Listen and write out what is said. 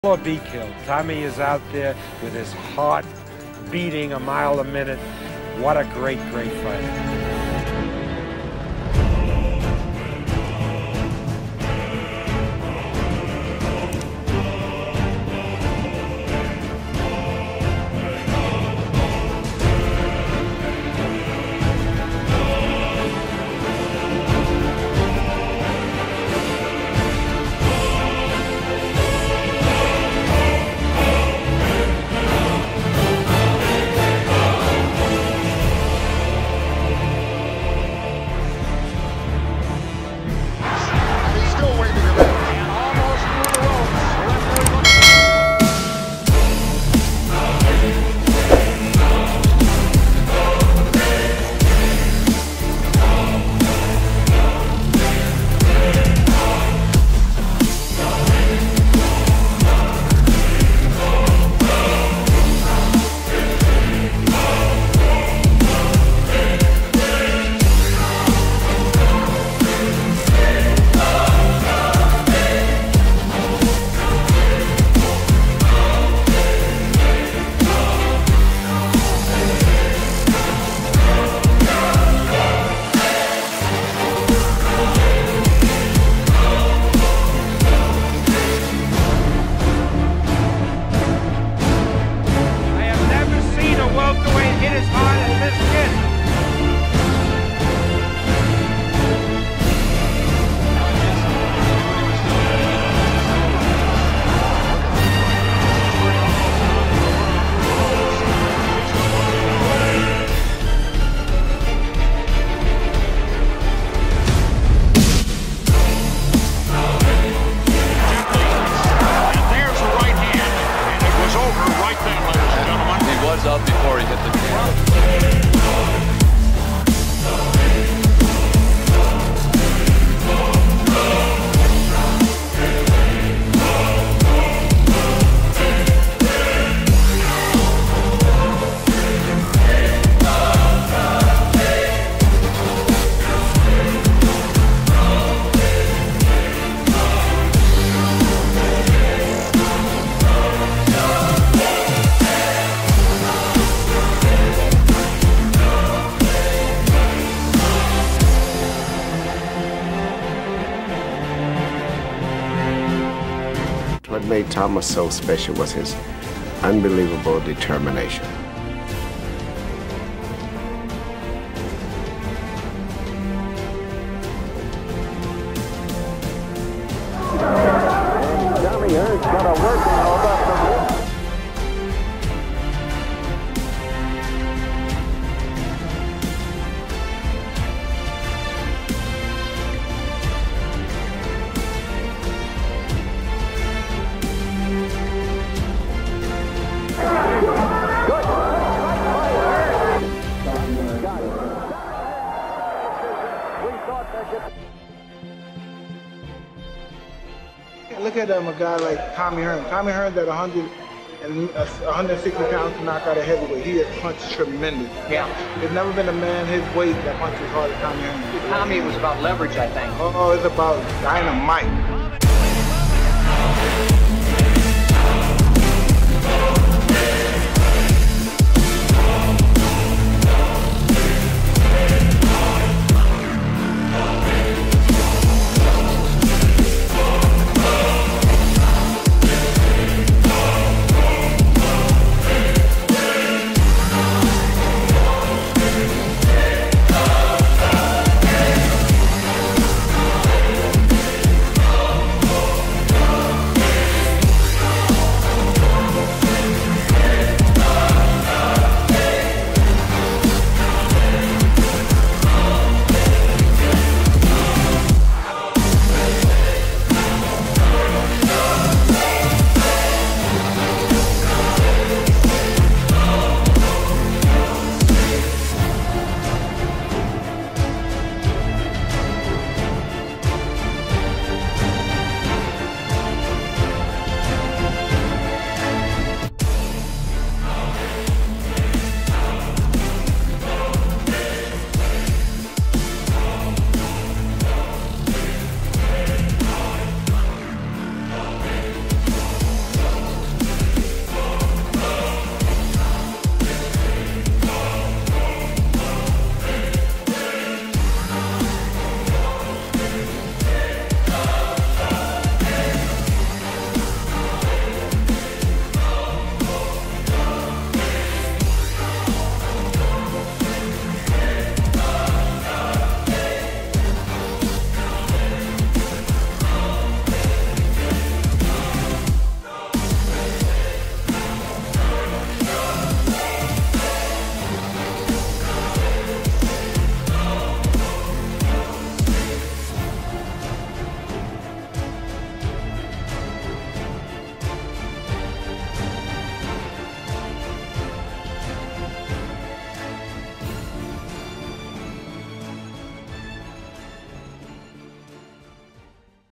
Or be killed. Tommy is out there with his heart beating a mile a minute. What a great, great fighter. Up before he hit the ground. What made Thomas so special was his unbelievable determination. Tommy Hearns got a working hold up from him. Look at a guy like Tommy Hearns. Tommy Hearns at 160 pounds to knock out a heavyweight. He has punched tremendous. Yeah. There's never been a man his weight that punches as hard as Tommy Hearns. Tommy, it was about leverage, I think. Oh, it's about dynamite.